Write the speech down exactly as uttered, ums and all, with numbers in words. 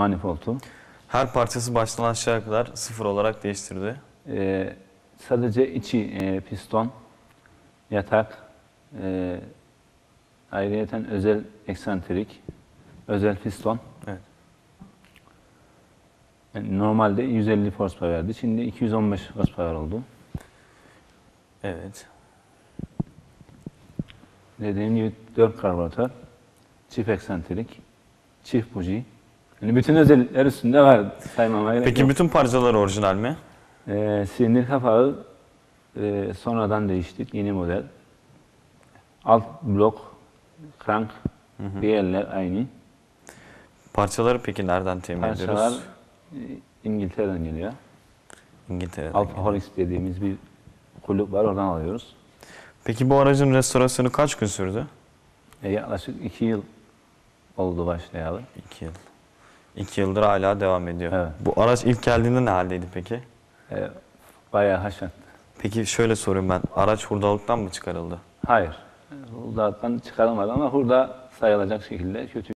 manifoldu. Her parçası baştan aşağıya kadar sıfır olarak değiştirdi. Ee, sadece içi e, piston, yatak, e, ayrıyeten özel eksantrik, özel piston. Evet. Yani normalde yüz elli horsepower'di. Şimdi iki yüz on beş horsepower oldu. Evet. Dediğim gibi dört karbüratör, çift eksantrik, çift buji. Yani bütün özellikler üstünde var, saymama gerek Peki yok. bütün parçalar orijinal mi? Ee, silindir kapağı e, sonradan değiştik, yeni model. Alt blok, crank, diğerler aynı. Parçaları peki nereden temin Parçalar ediyoruz? e, İngiltere'den geliyor. İngiltere'den. Alfaholics dediğimiz bir kulüp var, oradan alıyoruz. Peki bu aracın restorasyonu kaç gün sürdü? E, yaklaşık iki yıl oldu başlayalı. İki yıl. İki yıldır hala devam ediyor. Evet. Bu araç ilk geldiğinde ne haldeydi peki? E, bayağı haşat. Peki şöyle sorayım ben. Araç hurdalıktan mı çıkarıldı? Hayır, hurdadan çıkarılmadı ama hurda sayılacak şekilde kötü.